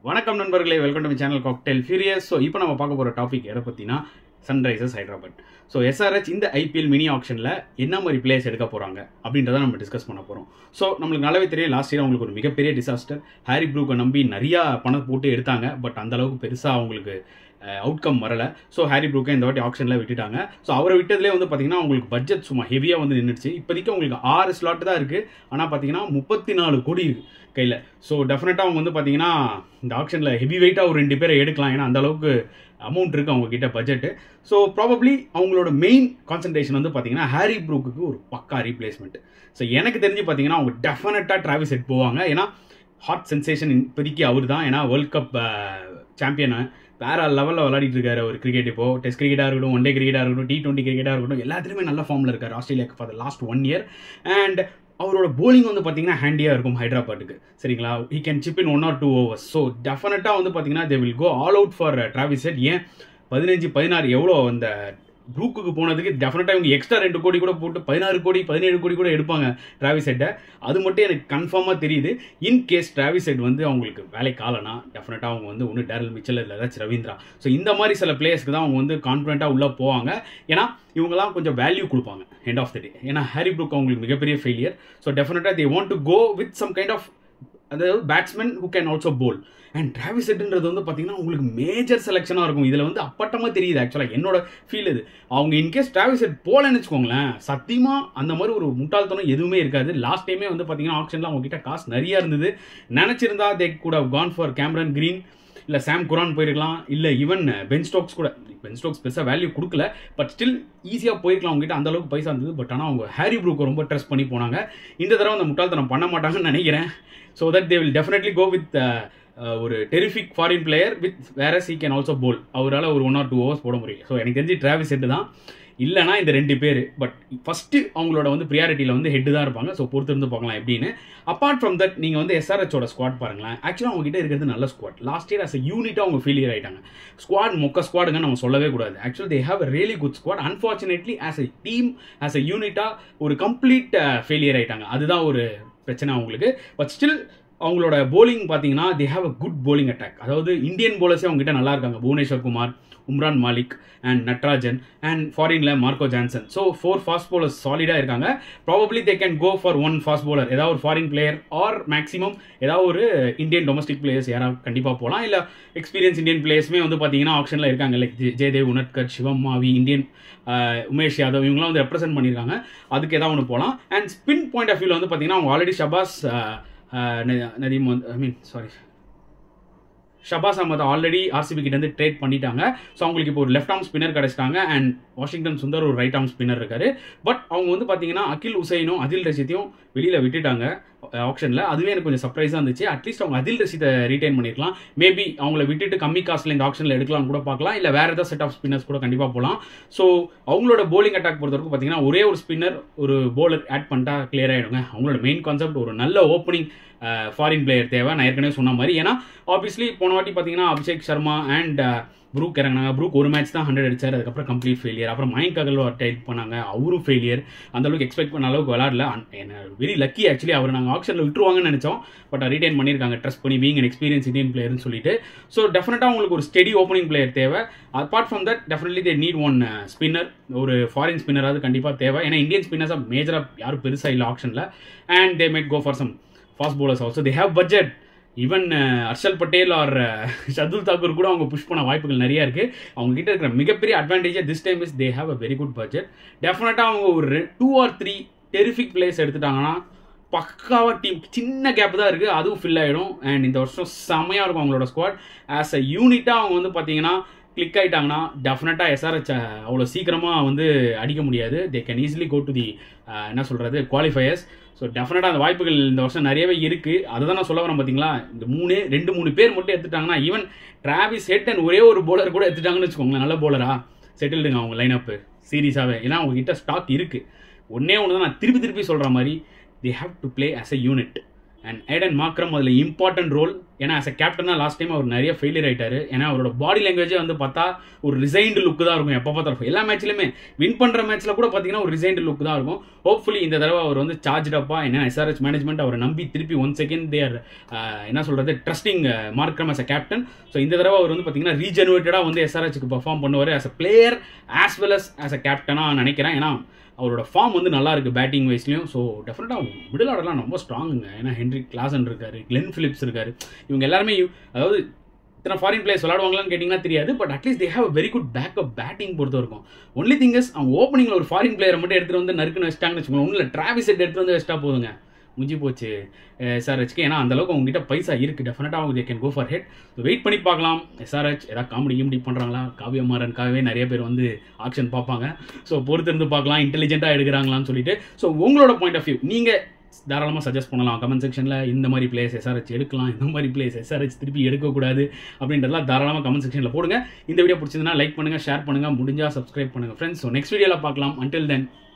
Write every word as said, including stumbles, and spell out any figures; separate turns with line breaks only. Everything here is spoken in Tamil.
வணக்கம் நண்பர்களே, welcome to my channel cocktail furious. So இப்போ நம்ம பார்க்க போகிற டாபிக் எதை பற்றினா சன்ரைசர்ஸ் ஹைதராபாத். ஸோ எஸ்ஆர்ஹெச் இந்த ஐபிஎல் மினி ஆக்ஷனில் என்ன மாதிரி பிளேயர்ஸ் எடுக்க போகிறாங்க அப்படின்றத நம்ம டிஸ்கஸ் பண்ண போகிறோம். ஸோ நம்மளுக்கு நல்லாவே தெரியும், லாஸ்ட் இயர் அவங்களுக்கு ஒரு மிகப்பெரிய டிசாஸ்டர். ஹாரி ப்ரூக்கை நம்பி நிறையா பணம் போட்டு எடுத்தாங்க, பட் அந்தளவுக்கு பெருசாக அவங்களுக்கு அவுட்கம் வரலை. ஸோ ஹாரி ப்ரூக்கை இந்த வாட்டி ஆக்ஷனில் விட்டுட்டாங்க. ஸோ அவரை விட்டதுலேயே வந்து பார்த்தீங்கன்னா அவங்களுக்கு பட்ஜெட் சும்மா ஹெவியாக வந்து நின்றுச்சு. இப்போதைக்கு அவங்களுக்கு ஆறு ஸ்லாட் தான் இருக்குது, ஆனால் பார்த்தீங்கன்னா முப்பத்தி நாலு கோடி இருக்குது கையில். ஸோ டெஃபினட்டாக அவங்க வந்து பார்த்தீங்கன்னா இந்த ஆக்ஷனில் ஹெவி வெயிட்டாக ஒரு ரெண்டு பேரை எடுக்கலாம், ஏன்னா அந்தளவுக்கு அமௌண்ட் இருக்குது அவங்கக்கிட்ட பட்ஜெட்டு. ஸோ ப்ராபப்ளி அவங்களோட மெயின் கான்சன்ட்ரேஷன் வந்து பார்த்தீங்கன்னா ஹாரி ப்ரூக்கு ஒரு பக்கா ரீப்ளேஸ்மெண்ட். ஸோ எனக்கு தெரிஞ்சு பார்த்தீங்கன்னா அவங்க டெஃபினட்டாக டிராவிஸ் ஹெட் போவாங்க, ஏன்னா ஹாட் சென்சேஷன் இப்போதைக்கு அவர் தான். ஏன்னா வேர்ல்ட் கப் சாம்பியனை வேற லெவலில் விளையாடிட்டு இருக்காரு அவர் கிரிக்கெட். இப்போ டெஸ்ட் கிரிக்கெட்டாக இருக்கட்டும், ஒன் டே கிரிக்கெட்டாக இருக்கட்டும், டி டுவெண்ட்டி கிரிக்கெட்டாக இருக்கட்டும், எல்லாத்துலேயுமே நல்ல ஃபார்மில் இருக்கார் ஆஸ்திரேலியாவுக்கு for the last one year. And அவரோட போலிங் வந்து பார்த்தீங்கன்னா ஹேண்டியாக இருக்கும் ஹைதராபாத்துக்கு, சரிங்களா. He can chip in one or two overs. So டெஃபினட்டாக வந்து பார்த்தீங்கன்னா they will go all out for Travis Head. ஏன் பதினஞ்சு பதினாறு எவ்வளோ அந்த ப்ரூக்குக்கு போனதுக்கு டெஃபினட்டாக இவங்க எக்ஸ்ட்ரா ரெண்டு கோடி கூட போட்டு பதினாறு கோடி பதினேழு கோடி கூட எடுப்பாங்க டிராவிஸ் ஹெட்டை. அது மட்டும் எனக்கு கன்ஃபார்மாக தெரியுது. இன் கேஸ் டிராவிஸ் ஹெட் வந்து அவங்களுக்கு வேலைக்கு ஆகலைன்னா டெஃபினட்டாக அவங்க வந்து ஒன்று டேரல் மிச்சல் இல்லை ஏதாச்சும் ரவீந்திரா. ஸோ இந்த மாதிரி சில பிளேயர்ஸ்க்கு தான் அவங்க வந்து கான்ஃபிடென்ட்டாக உள்ளே போவாங்க, ஏன்னா இவங்கெல்லாம் கொஞ்சம் வேல்யூ கொடுப்பாங்க எண்ட் ஆஃப் த டே. ஏன்னா ஹாரி ப்ரூக் அவங்களுக்கு மிகப்பெரிய ஃபெயிலியர். ஸோ டெஃபினட்டாக they want to go with some kind of அதாவது batsman who can also bowl. And Travis ஹெட்ன்றது வந்து பார்த்தீங்கன்னா உங்களுக்கு மேஜர் செலெக்ஷனாக இருக்கும். இதில் வந்து அப்பட்டமாக தெரியுது ஆக்சுவலாக என்னோட ஃபீல் இது. அவங்க இன்கேஸ் டிராவிஸ் ஹெட் போலன்னு வச்சுக்கோங்களேன், சத்தியமாக அந்த மாதிரி ஒரு முட்டாள்தனம் எதுவுமே இருக்காது. லாஸ்ட் டைமே வந்து பார்த்தீங்கன்னா ஆப்ஷனில் அவங்ககிட்ட காசு நிறையா இருந்தது. நினச்சிருந்தா they could have gone for Cameron Green, இல்லை சாம் குரான் போயிருக்கலாம், இல்லை ஈவன் பென் ஸ்டோக்ஸ் கூட. பென் ஸ்டோக்ஸ் பெருசாக வேல்யூ கொடுக்கல, பட் ஸ்டில் ஈஸியாக போயிருக்கலாம் அவங்ககிட்ட, அந்தளவுக்கு பைசா இருந்தது. பட் ஆனால் அவங்க ஹாரி ப்ரூக்கை ரொம்ப ட்ரஸ்ட் பண்ணி போனாங்க. இந்த தடவை அந்த முட்டாள்தனம் பண்ண மாட்டாங்கன்னு நினைக்கிறேன். So that they will definitely go with ஒரு terrific foreign player with whereas he can also bowl. அவரால் ஒரு ஒன் ஆர் டூ ஹவர்ஸ் போட முடியும். ஸோ எனக்கு தெரிஞ்சு டிராவிஸ் ஹெட் தான், இல்லைனா இந்த ரெண்டு பேர். பட் ஃபஸ்ட்டு அவங்களோட வந்து ப்ரியாரிட்டியில் வந்து ஹெட்டு தான் இருப்பாங்க. ஸோ பொறுத்து இருந்து பார்க்கலாம் எப்படின்னு. அப்பார்ட் ஃப்ரம் தட் நீங்கள் வந்து எஸ்ஆர்ஹெச்சோட ஸ்குவாட் பாருங்களேன். ஆக்சுவலாக அவங்ககிட்ட இருக்கிறது நல்ல squad. Last year as a யூனிட்டாக அவங்க ஃபெயிலியர் ஆகிட்டாங்க. ஸ்குவாட் மொக்க ஸ்குவாடுங்க நம்ம சொல்லவே கூடாது. Actually they have a really good squad. Unfortunately as a team as a யூனிட்டாக ஒரு கம்ப்ளீட் ஃபெயிலியர் ஆகிட்டாங்க. அதுதான் ஒரு பிரச்சனை அவங்களுக்கு. பட் ஸ்டில் அவங்களோட போலிங் பார்த்தீங்கன்னா they have a good bowling attack. அதாவது இந்தியன் போலர்ஸே அவங்ககிட்ட நல்லா இருக்காங்க. புவனேஸ்வர் குமார், உம்ரான் மாலிக் அண்ட் நட்ராஜன், அண்ட் ஃபாரினில் Marco Jansen. So four fast bowlers சாலிடாக இருக்காங்க. Probably they can go for one fast bowler, ஏதாவது ஒரு ஃபாரின் பிளேயர் ஆர் மேக்ஸிமம் ஏதாவது ஒரு இந்தியன் டொமஸ்டிக் பிளேயர்ஸ் யாராவது கண்டிப்பாக போகலாம். இல்லை எக்ஸ்பீரியன்ஸ் இந்தியன் பிளேயர்ஸுமே வந்து பார்த்தீங்கன்னா ஆப்ஷனில் இருக்காங்க. லைக் ஜெயதேவ் உனட்கர், சிவம் மாவி, இந்தியன் உமேஷ் யாதவ், இவங்களாம் வந்து ரெப்ரசென்ட் பண்ணியிருக்காங்க. அதுக்கு ஏதாவது ஒன்று போகலாம். அண்ட் ஸ்பின் பாயிண்ட் ஆஃப் வியூவில் வந்து பார்த்தீங்கன்னா அவங்க ஆல்ரெடி ஷபாஸ் நதீம் வந்து I mean sorry Shahbaz Ahmed already RCB கிட்ட இருந்து ட்ரேட் பண்ணிட்டாங்க. ஸோ அவங்களுக்கு இப்போ ஒரு லெஃப்ட் ஆர்ம் ஸ்பின்னர் கிடைச்சிட்டாங்க. அண்ட் வாஷிங்டன் சுந்தர் ஒரு ரைட் ஆர்ம் ஸ்பின்னர் இருக்காரு. பட் அவங்க வந்து பார்த்தீங்கன்னா அகில் உசைனும் அதில் ரஷீத்தையும் வெளியில் விட்டுட்டாங்க ஆப்ஷனில். அதுவே எனக்கு கொஞ்சம் சர்ப்ரைஸாக இருந்துச்சு. அட்லீஸ்ட் அவங்க அதில் ரஷீத்தை ரீடைன் பண்ணியிருக்கலாம். மேபி அவங்கள விட்டுட்டு கம்மி காஸ்ட்டில் இந்த ஆப்ஷனில் எடுக்கலாம் கூட பார்க்கலாம். இல்லை வேறு ஏதாவது செட் ஆஃப் ஸ்பின்னர்ஸ் கூட கண்டிப்பாக போகலாம். ஸோ அவங்களோட போலிங் அட்டாக் பொறுத்தவரைக்கும் பார்த்தீங்கன்னா ஒரே ஒரு ஸ்பின்னர் ஒரு போலர் ஆட் பண்ணிட்டா கிளியர் ஆகிடுங்க. அவங்களோட மெயின் கான்செப்ட் ஒரு நல்ல ஓப்பனிங் ஃபாரின் பிளேயர் தேவை. நான் ஏற்கனவே சொன்ன மாதிரி, ஏன்னா ஆப்வியஸ்லி போன வாட்டி பார்த்தீங்கன்னா அபிஷேக் சர்மா அண்ட் ப்ரூக் இறங்கினாங்க. ப்ரூக் ஒரு மேட்ச் தான் ஹண்ட்ரட் அடிச்சார், அதுக்கப்புறம் கம்ப்ளீட் ஃபெயிலியர். அப்புறம் மயங்க் அகர்வால் டைட் பண்ணாங்க, அவரும் ஃபெயிலியர். அந்தளவுக்கு எக்ஸ்பெக்ட் பண்ண அளவுக்கு விளாடல. Very lucky actually. அவர் நாங்கள் ஆப்ஷனில் விட்டுருவாங்கன்னு நினச்சோம், பட் ரிட்டைன் பண்ணியிருக்காங்க ட்ரஸ்ட் பண்ணி, பீங் அன் எக்ஸ்பீரியன்ஸ் இந்தியன் பிளேயர்னு சொல்லிட்டு. ஸோ டெஃபினட்டாக உங்களுக்கு ஒரு ஸ்டெடி ஓப்பனிங் பிளேயர் தேவை. Apart from that definitely they need one spinner, ஒரு ஃபாரின் ஸ்பின்னராவது கண்டிப்பாக தேவை. ஏன்னா இந்தியன் ஸ்பின்னர்ஸாக மேஜராக யாரும் பெருசாக இல்லை ஆப்ஷனில். And they might go for some fast bowlers also. They have budget. Even Harshal Patel or Shardul Thakur கூட அவங்க புஷ் பண்ண வாய்ப்புகள் நிறையா இருக்குது. அவங்க கிட்ட இருக்கிற மிகப்பெரிய advantage this time is they have a very good budget. டெஃபினட்டாக அவங்க ஒரு two or three terrific players எடுத்துட்டாங்கன்னா பக்காவாக டீம் சின்ன கேப் தான் இருக்குது, அதுவும் ஃபில் ஆகிடும். அண்ட் இந்த வருஷம் செம்மையாக இருக்கும் அவங்களோட ஸ்குவாட். ஆஸ் அ யூனிட்டாக அவங்க வந்து பார்த்தீங்கன்னா கிளிக் ஆகிட்டாங்கன்னா டெஃபினட்டாக எஸ்ஆர்ஹெச் அவ்வளோ சீக்கிரமாக வந்து அடிக்க முடியாது. They can easily go to the என்ன சொல்கிறது குவாலிஃபயர்ஸ். ஸோ டெஃபினட்டாக அந்த வாய்ப்புகள் இந்த வருஷம் நிறையவே இருக்குது. அதை தான் நான் சொல்ல வரேன். பார்த்தீங்களா, இந்த மூணு ரெண்டு மூணு பேர் மட்டும் எடுத்துட்டாங்கன்னா, ஈவன் டிராவிஸ் ஹெட் அண்ட் ஒரே ஒரு போலர் கூட எடுத்துட்டாங்கன்னு வச்சுக்கோங்களேன், நல்ல போலரா செட்டில்டுங்க அவங்க லைன் அப்பு சீரியஸாகவே. ஏன்னா அவங்ககிட்ட ஸ்டாக் இருக்குது. ஒன்றே ஒன்று தான் நான் திருப்பி திருப்பி சொல்கிற மாதிரி, they have to play as a unit. And Aiden Markram அதில் இம்பார்ட்டன்ட் ரோல். ஏன்னா ஆஸ் அ கேப்டனாக லாஸ்ட் டைம் அவர் நிறைய ஃபெயிலியர் ஆயிட்டாரு. ஏன்னா அவரோட பாடி லாங்குவேஜே வந்து பார்த்தா ஒரு ரிசைன்டு லுக் தான் இருக்கும் எப்போ பார்த்தாலும். எல்லா மேட்ச்லையுமே வின் பண்ணுற மேட்ச்சில் கூட பார்த்தீங்கன்னா ஒரு ரிசைன்டு லுக் தான் இருக்கும். ஹோப்ஃபுல்லி இந்த தடவை அவர் வந்து சார்ஜ் அப்பா என்ன எஸ்ஆர்ஹெச் மேனேஜ்மெண்ட் அவரை நம்பி திருப்பி ஒன் செகண்ட் தேர் என்ன சொல்கிறது trusting Markram as a captain. So இந்த தடவை அவர் வந்து பார்த்தீங்கன்னா ரீஜெனுவேட்டடாக வந்து எஸ்ஆர்ஹெச்சுக்கு பர்ஃபார்ம் பண்ணுவார் as a player as well as as a கேப்டனாக நினைக்கிறேன். ஏன்னா அவரோட ஃபார்ம் வந்து நல்லா இருக்குது பேட்டிங் வைஸ்லையும். ஸோ டெஃபினட்டாக மிடில் ஆர்டர்லாம் ரொம்ப ஸ்ட்ராங்குங்க. ஏன்னா ஹென்ரிக் கிளாசன் இருக்காரு, கிளென் ஃபிலிப்ஸ் இருக்காரு. இவங்க எல்லாருமே அதாவது இத்தனை ஃபாரின் பிளேயர்ஸ் விளாடுவாங்களான்னு கேட்டிங்கன்னா தெரியாது. But at least they have a very good backup batting பொறுத்த இருக்கும். ஒன்லி திங் இஸ் அவங்க ஓப்பனிங்கில் ஒரு ஃபாரின் பிளேயரை மட்டும் எடுத்துகிட்டு வந்து நறுக்குன்னு வச்சிட்டாங்கன்னு வச்சுக்கோங்க. ஒன்றும் இல்லை, டிராவிஸ் ஹெட் எடுத்துகிட்டு வந்து வச்சிட்டா போதுங்க, முடிஞ்சு போச்சு எஸ்ஆர்ஹெச்க்கு. ஏன்னா அந்தளவுக்கு அவங்ககிட்ட பைசா இருக்குது. டெஃபினட்டாக அவங்க they can go for Head. So wait பண்ணி பார்க்கலாம் எஸ்ஆர்ஹெச் ஏதாவது காமெடி கிமெடி பண்ணுறாங்களா. காவியா மாறனுக்காகவே நிறைய பேர் வந்து ஆக்ஷன் பார்ப்பாங்க. ஸோ பொறுத்திருந்து பார்க்கலாம் இன்டெலிஜென்ட்டாக எடுக்கிறாங்களான்னு சொல்லிட்டு. ஸோ உங்களோட பாயிண்ட் ஆஃப் வியூ நீங்கள் தாராளமாக சஜஸ்ட் பண்ணலாம் கமெண்ட் செக்ஷனில். இந்த மாதிரி பிளேஸ் எஸ்ஆர்ஹெச் எடுக்கலாம், இந்த மாதிரி பிளேஸ் எஸ்ஆர்ஹெச் திருப்பி எடுக்கக்கூடாது அப்படின்றதெல்லாம் தாராளமாக கமெண்ட் செக்ஷனில் போடுங்க. இந்த வீடியோ பிடிச்சிருந்தனா லைக் பண்ணுங்கள், ஷேர் பண்ணுங்கள், முடிஞ்சால் சப்ஸ்கிரைப் பண்ணுங்கள் ஃப்ரெண்ட்ஸ். ஸோ நெக்ஸ்ட் வீடியோவில் பார்க்கலாம். Until then